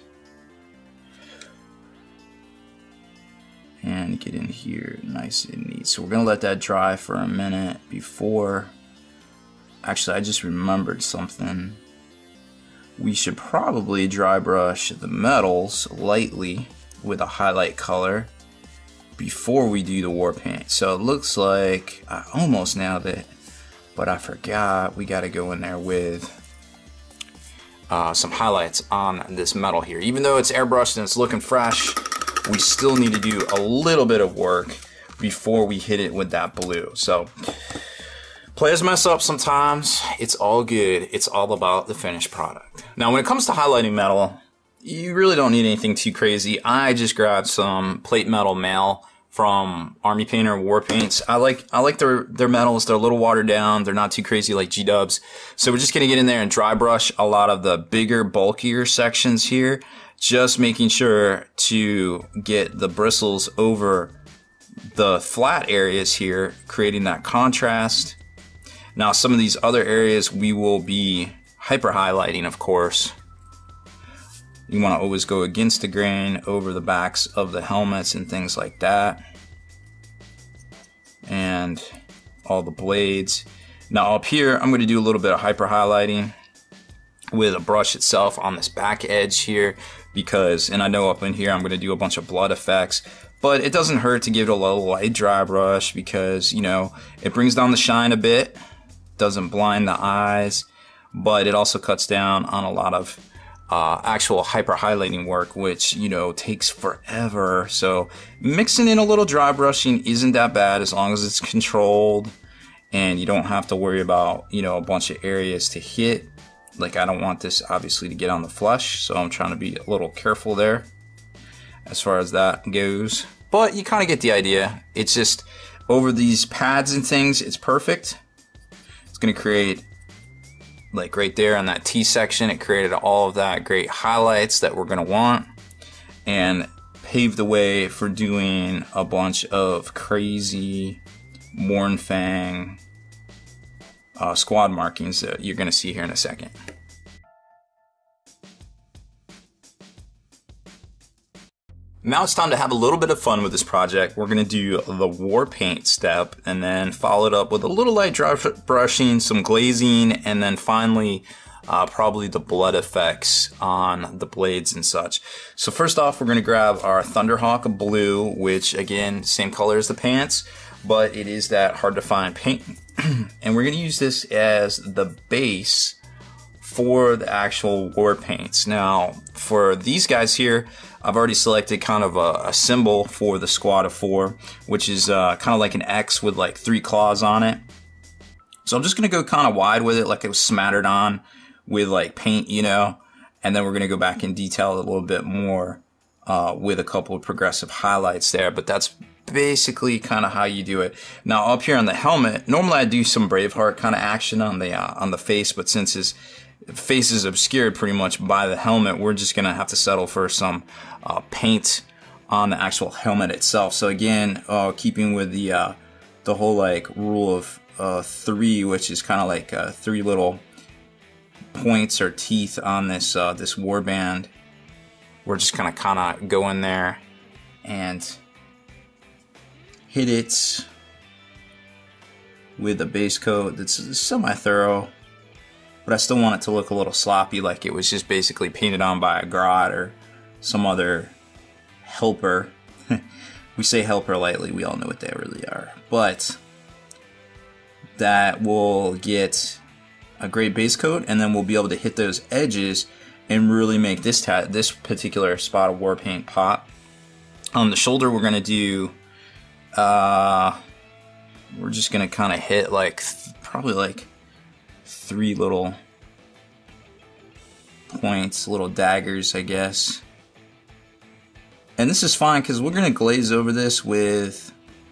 And get in here nice and neat. So we're gonna let that dry for a minute before, actually I just remembered something. We should probably dry brush the metals lightly with a highlight color before we do the war paint. So it looks like I almost nailed it, but I forgot we gotta go in there with some highlights on this metal here. Even though it's airbrushed and it's looking fresh, we still need to do a little bit of work before we hit it with that blue. So players mess up sometimes. It's all good. It's all about the finished product. Now, when it comes to highlighting metal, you really don't need anything too crazy. I just grabbed some plate metal mail from Army Painter War Paints. I like their metals. They're a little watered down. They're not too crazy like G-Dubs. So we're just gonna get in there and dry brush a lot of the bigger, bulkier sections here. Just making sure to get the bristles over the flat areas here, creating that contrast. Now, some of these other areas we will be hyper highlighting, of course. You want to always go against the grain over the backs of the helmets and things like that. And all the blades. Now up here, I'm going to do a little bit of hyper highlighting with a brush itself on this back edge here, because, and I know up in here I'm going to do a bunch of blood effects, but it doesn't hurt to give it a little light dry brush because, you know, it brings down the shine a bit, doesn't blind the eyes, but it also cuts down on a lot of actual hyper highlighting work, which, you know, takes forever. So mixing in a little dry brushing isn't that bad as long as it's controlled and you don't have to worry about, you know, a bunch of areas to hit. Like, I don't want this obviously to get on the flush, so I'm trying to be a little careful there as far as that goes. But you kind of get the idea. It's just over these pads and things, it's perfect. It's going to create, like right there on that T section, it created all of that great highlights that we're going to want, and paved the way for doing a bunch of crazy Mournfang squad markings that you're going to see here in a second. Now it's time to have a little bit of fun with this project. We're going to do the war paint step and then follow it up with a little light dry brushing, some glazing, and then finally probably the blood effects on the blades and such. So first off, we're going to grab our Thunderhawk blue, which again, same color as the pants, but it is that hard to find paint. And we're going to use this as the base for the actual war paints. Now, for these guys here, I've already selected kind of a symbol for the squad of 4, which is kind of like an X with like 3 claws on it. So I'm just going to go kind of wide with it, like it was smattered on with like paint, you know, and then we're going to go back and detail it a little bit more with a couple of progressive highlights there. But that's basically kind of how you do it. Now up here on the helmet, normally I do some Braveheart kind of action on the face, but since his face is obscured pretty much by the helmet, we're just gonna have to settle for some paint on the actual helmet itself. So again, keeping with the whole like rule of 3, which is kind of like 3 little points or teeth on this this warband, we're just gonna kind of go in there and hit it with a base coat that's semi-thorough. But I still want it to look a little sloppy, like it was just basically painted on by a Grodd or some other helper. We say helper lightly, we all know what they really are. But that will get a great base coat, and then we'll be able to hit those edges and really make this particular spot of war paint pop. On the shoulder, we're gonna do, we're just gonna kind of hit like probably like 3 little points, little daggers, I guess. And this is fine because we're gonna glaze over this with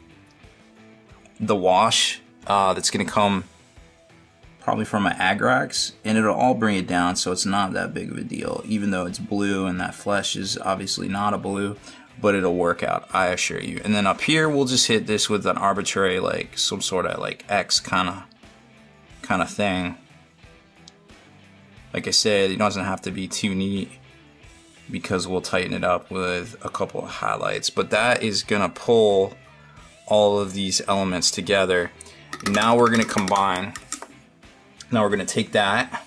the wash that's gonna come probably from an Agrax, and it'll all bring it down, so it's not that big of a deal, even though it's blue and that flesh is obviously not a blue, but it'll work out, I assure you. And then up here, we'll just hit this with an arbitrary, like some sort of like X kind of thing. Like I said, it doesn't have to be too neat because we'll tighten it up with a couple of highlights. But that is gonna pull all of these elements together. Now we're gonna combine. Now we're gonna take that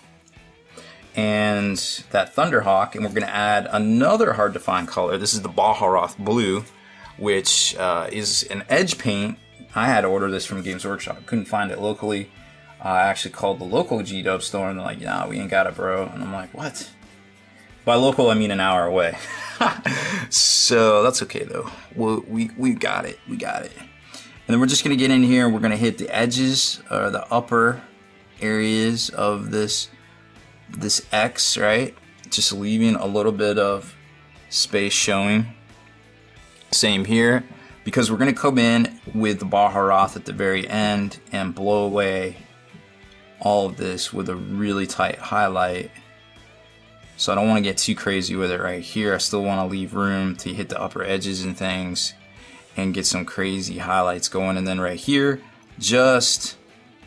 and that Thunderhawk, and we're gonna add another hard to find color. This is the Baharoth blue, which is an edge paint. I had to order this from Games Workshop. I couldn't find it locally. I actually called the local G-Dub store, and they're like, nah, we ain't got it, bro. And I'm like, what? By local, I mean an hour away. So that's okay, though. We got it. We got it. And then we're just going to get in here, and we're going to hit the edges, or the upper areas of this X, right? Just leaving a little bit of space showing. Same here, because we're going to come in with the Baharoth at the very end and blow away all of this with a really tight highlight. So I don't want to get too crazy with it right here. I still want to leave room to hit the upper edges and things and get some crazy highlights going. And then right here, just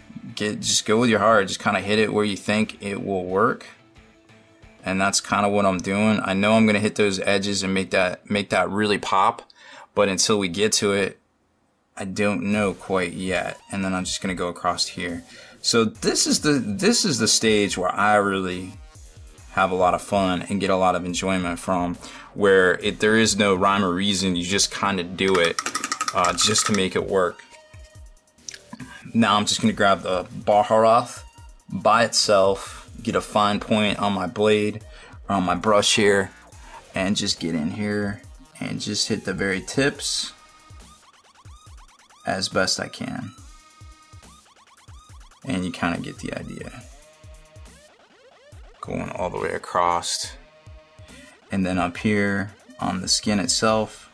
go with your heart. Just kind of hit it where you think it will work. And that's kind of what I'm doing. I know I'm going to hit those edges and make that really pop, but until we get to it, I don't know quite yet. And then I'm just going to go across here. So this is the stage where I really have a lot of fun and get a lot of enjoyment from, where there is no rhyme or reason. You just kind of do it just to make it work. Now I'm just going to grab the Baharoth by itself, get a fine point on my blade or on my brush here, and just get in here and just hit the very tips as best I can. and you kind of get the idea. Going all the way across. And then up here on the skin itself,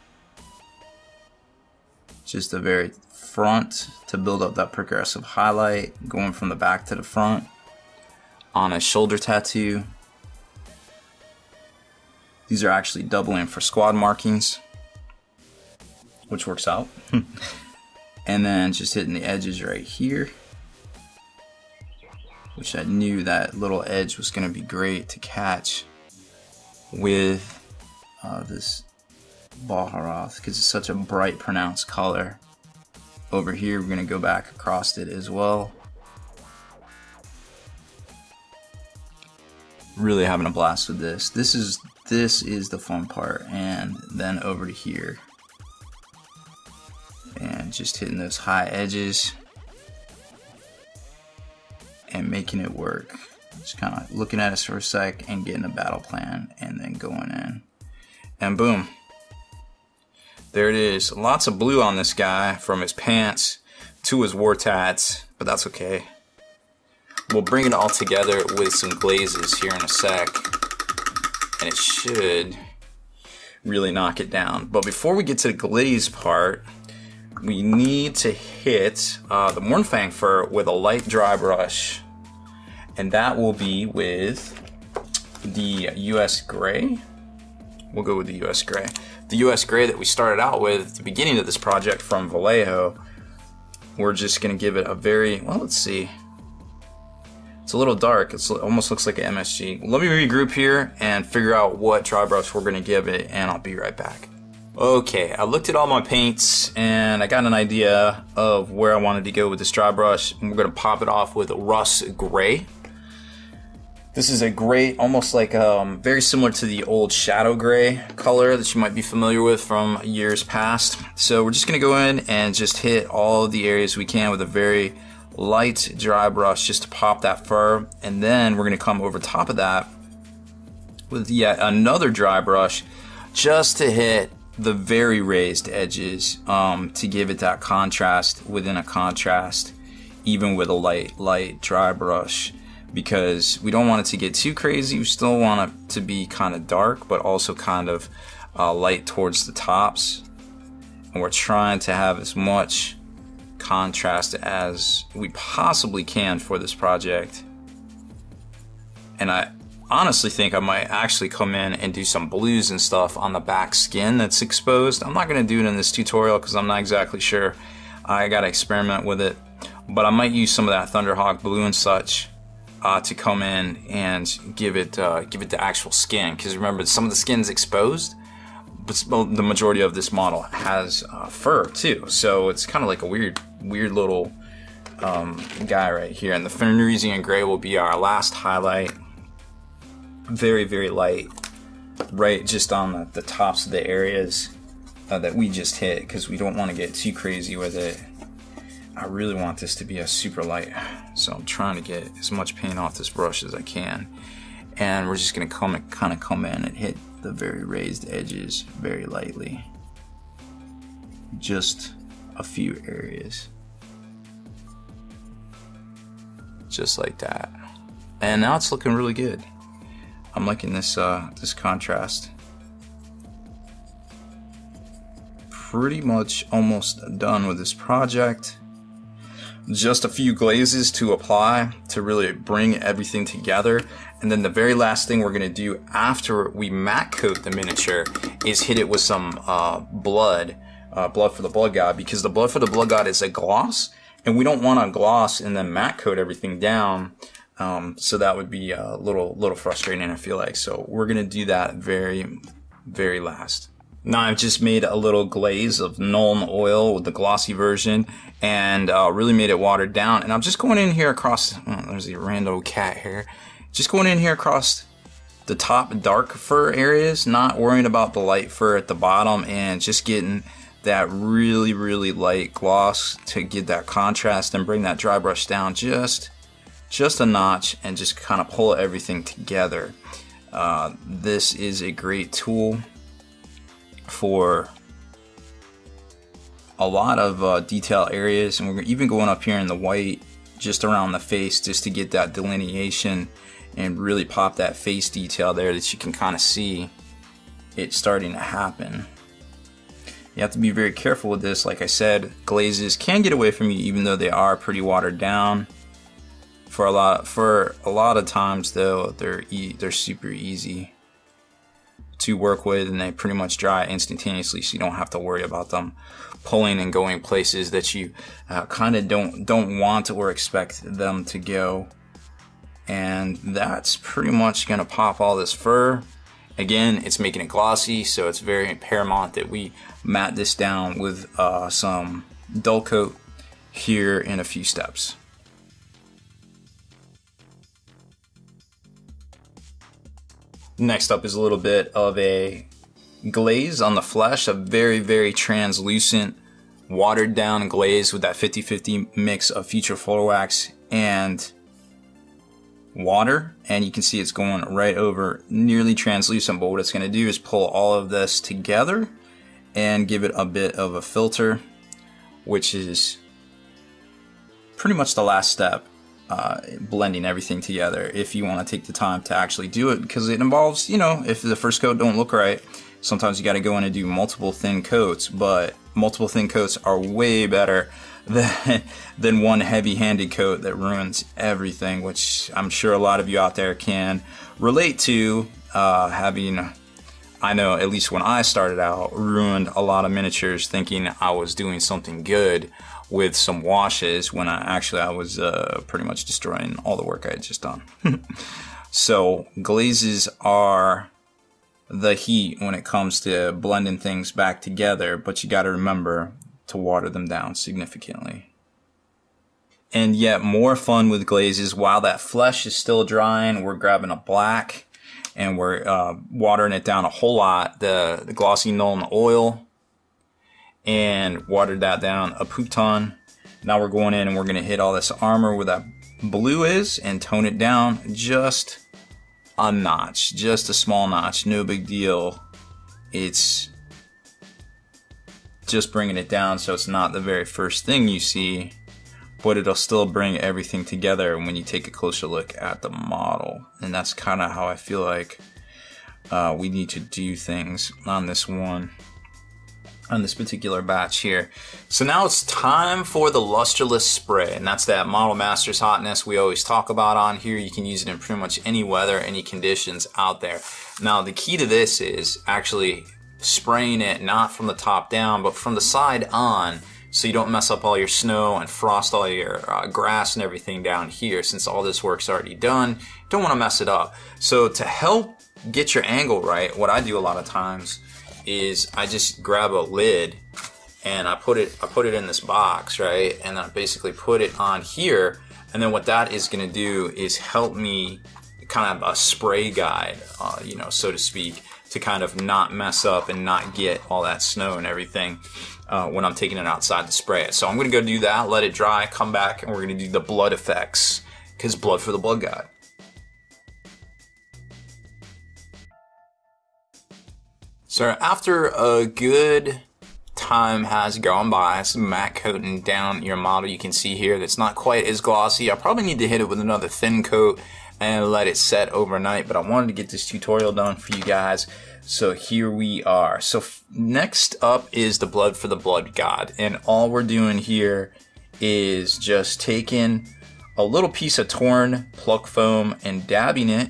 just the very front to build up that progressive highlight, going from the back to the front. On a shoulder tattoo, these are actually doubling for squad markings, which works out. And then just hitting the edges right here, which I knew that little edge was going to be great to catch with this Baharroth, because it's such a bright, pronounced color. Over here, we're going to go back across it as well. Really having a blast with this. This is the fun part. And then over to here, and just hitting those high edges and making it work. Just kind of looking at us for a sec and getting a battle plan, and then going in, and boom, there it is. Lots of blue on this guy, from his pants to his war tats, but that's okay. We'll bring it all together with some glazes here in a sec, and it should really knock it down. But before we get to the glaze part, we need to hit the Mournfang fur with a light dry brush, and that will be with the US Gray. We'll go with the US Gray. The US Gray that we started out with at the beginning of this project from Vallejo. We're just gonna give it a very, well, let's see. It's a little dark. It almost looks like an MSG. Let me regroup here and figure out what dry brush we're gonna give it, and I'll be right back. Okay, I looked at all my paints and I got an idea of where I wanted to go with this dry brush. And we're gonna pop it off with Russ Gray. This is a gray, almost like very similar to the old Shadow Gray color that you might be familiar with from years past. So we're just gonna go in and just hit all the areas we can with a very light dry brush, just to pop that fur. And then we're gonna come over top of that with yet another dry brush, just to hit the very raised edges, to give it that contrast within a contrast, even with a light dry brush, because we don't want it to get too crazy. We still want it to be kind of dark, but also kind of light towards the tops. And we're trying to have as much contrast as we possibly can for this project. And I honestly think I might actually come in and do some blues and stuff on the back skin that's exposed. I'm not going to do it in this tutorial because I'm not exactly sure. I got to experiment with it, but I might use some of that Thunderhawk blue and such to come in and give it the actual skin, because remember, some of the skin's exposed, but the majority of this model has fur too, so it's kind of like a weird little guy right here. And the Fenrisian Gray will be our last highlight. Very light, right just on the tops of the areas that we just hit, because we don't want to get too crazy with it. I really want this to be a super light, so I'm trying to get as much paint off this brush as I can. And we're just going to kind of come in and hit the very raised edges very lightly, just a few areas, just like that. And now it's looking really good. I'm liking this this contrast. Pretty much almost done with this project. Just a few glazes to apply to really bring everything together. And then the very last thing we're going to do after we matte coat the miniature is hit it with some blood for the Blood God, because the Blood for the Blood God is a gloss, and we don't want to gloss and then matte coat everything down. So that would be a little frustrating, I feel like. So we're going to do that very last. Now I've just made a little glaze of Nuln Oil with the glossy version, and really made it watered down. And I'm just going in here across, there's a rando cat here. Just going in here across the top dark fur areas, not worrying about the light fur at the bottom, and just getting that really light gloss to get that contrast and bring that dry brush down just a notch, and just kind of pull everything together. This is a great tool for a lot of detail areas, and we're even going up here in the white just around the face, just to get that delineation and really pop that face detail there that you can kind of see it starting to happen. You have to be very careful with this. Like I said, glazes can get away from you even though they are pretty watered down. For a lot of times though, they're super easy to work with, and they pretty much dry instantaneously, so you don't have to worry about them pulling and going places that you kind of don't want or expect them to go. And that's pretty much gonna pop all this fur. Again, it's making it glossy, so it's very paramount that we matte this down with some dull coat here in a few steps. Next up is a little bit of a glaze on the flesh, a very, very translucent, watered down glaze with that 50-50 mix of Future Photo Wax and water. And you can see it's going right over, nearly translucent, but what it's going to do is pull all of this together and give it a bit of a filter, which is pretty much the last step. Blending everything together if you want to take the time to actually do it, because it involves, you know, if the first coat don't look right, sometimes you got to go in and do multiple thin coats, but multiple thin coats are way better than one heavy-handed coat that ruins everything, which I'm sure a lot of you out there can relate to, having, I know at least when I started out, ruined a lot of miniatures thinking I was doing something good with some washes when I was pretty much destroying all the work I had just done. So glazes are the heat when it comes to blending things back together, but you got to remember to water them down significantly. And yet more fun with glazes, while that flesh is still drying, we're grabbing a black and we're watering it down a whole lot, the glossy Nuln Oil, and watered that down a poop ton. Now we're going in and we're going to hit all this armor where that blue is and tone it down just a notch, just a small notch, no big deal. It's just bringing it down so it's not the very first thing you see, but it'll still bring everything together when you take a closer look at the model. And that's kind of how I feel like we need to do things on this one. On this particular batch here. So now it's time for the lusterless spray, and that's that Model Masters hotness we always talk about on here. You can use it in pretty much any weather, any conditions out there. Now the key to this is actually spraying it not from the top down, but from the side on, so you don't mess up all your snow and frost all your grass and everything down here. Since all this work's already done, don't want to mess it up. So to help get your angle right, what I do a lot of times is I just grab a lid and I put it in this box, right? And I basically put it on here, and then what that is going to do is help me kind of a spray guide, you know, so to speak, to kind of not mess up and not get all that snow and everything when I'm taking it outside to spray it. So I'm going to go do that, let it dry, come back, and we're going to do the blood effects, because blood for the blood god. So after a good time has gone by, some matte coating down your model, you can see here that's not quite as glossy. I probably need to hit it with another thin coat and let it set overnight, but I wanted to get this tutorial done for you guys. So here we are. So next up is the blood for the blood god, and all we're doing here is just taking a little piece of torn pluck foam and dabbing it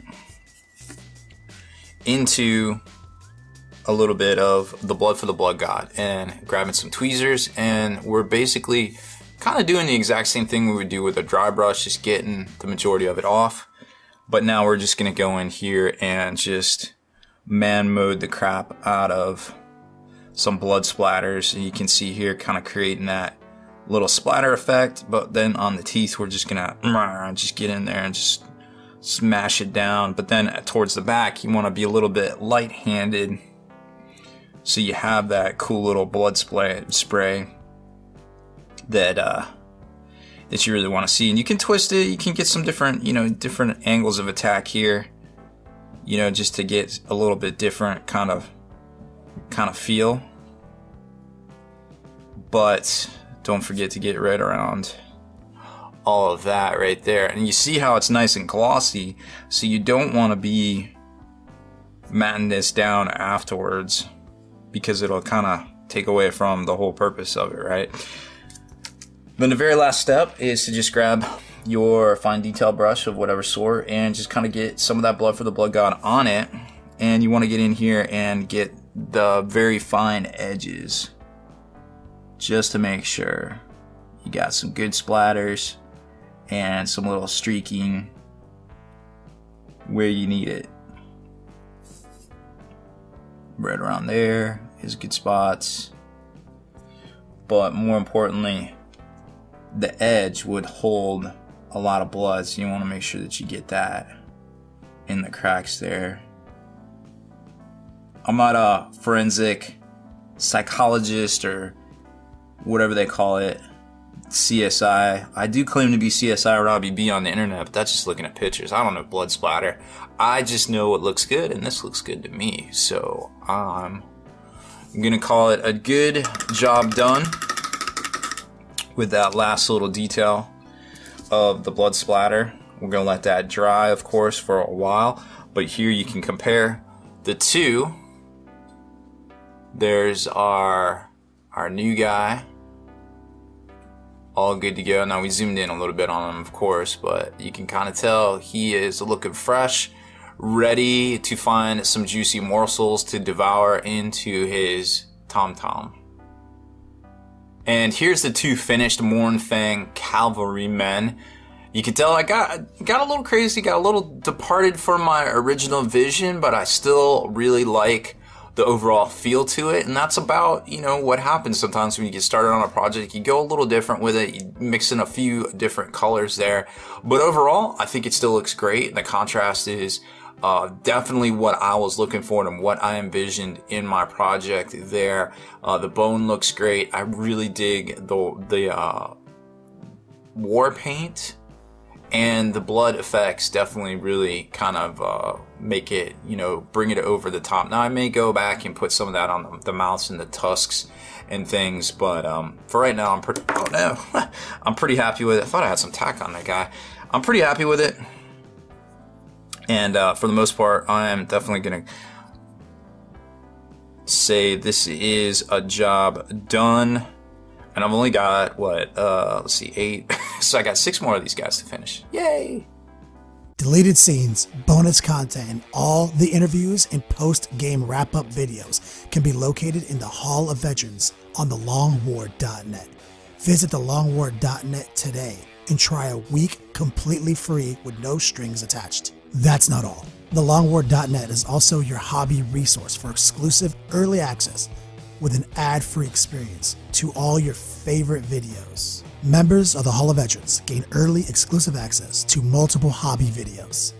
into a little bit of the blood for the blood god, and grabbing some tweezers, and we're basically kind of doing the exact same thing we would do with a dry brush, just getting the majority of it off. But now we're just going to go in here and just man mode the crap out of some blood splatters, and you can see here kind of creating that little splatter effect. But then on the teeth, we're just gonna just get in there and just smash it down. But then towards the back, you want to be a little bit light-handed, so you have that cool little blood spray that that you really want to see. And you can twist it, you can get some different, you know, different angles of attack here, you know, just to get a little bit different kind of feel. But don't forget to get right around all of that right there. And you see how it's nice and glossy, so you don't want to be matting this down afterwards because it'll kind of take away from the whole purpose of it, right? Then the very last step is to just grab your fine detail brush of whatever sort and just kind of get some of that blood for the blood god on it. And you want to get in here and get the very fine edges just to make sure you got some good splatters and some little streaking where you need it. Right around there is good spots. But more importantly, the edge would hold a lot of blood, so you want to make sure that you get that in the cracks there. I'm not a forensic psychologist or whatever they call it, CSI. I do claim to be CSI Robbie B on the internet, but that's just looking at pictures. I don't know blood splatter. I just know it looks good, and this looks good to me. So I'm gonna call it a good job done with that last little detail of the blood splatter. We're gonna let that dry, of course, for a while, but here you can compare the two. There's our new guy, all good to go. Now we zoomed in a little bit on him, of course, but you can kind of tell he is looking fresh, ready to find some juicy morsels to devour into his tom-tom. And here's the two finished Mournfang cavalrymen. You can tell I got a little crazy, got a little departed from my original vision, but I still really like the overall feel to it. And that's about, you know, what happens sometimes when you get started on a project. You go a little different with it, you mix in a few different colors there. But overall, I think it still looks great. The contrast is definitely what I was looking for and what I envisioned in my project there. The bone looks great. I really dig the war paint, and the blood effects definitely really kind of make it, you know, bring it over the top. Now I may go back and put some of that on the mouths and the tusks and things, but for right now I'm pretty, oh no, I'm pretty happy with it. I thought I had some tack on that guy. I'm pretty happy with it. And for the most part, I am definitely gonna say this is a job done. And I've only got, what, let's see, 8. So I got 6 more of these guys to finish. Yay! Deleted scenes, bonus content, and all the interviews and post-game wrap-up videos can be located in the Hall of Veterans on thelongwar.net. Visit thelongwar.net today and try a week completely free with no strings attached. That's not all. Thelongwar.net is also your hobby resource for exclusive early access with an ad-free experience to all your favorite videos. Members of the Hall of Veterans gain early exclusive access to multiple hobby videos,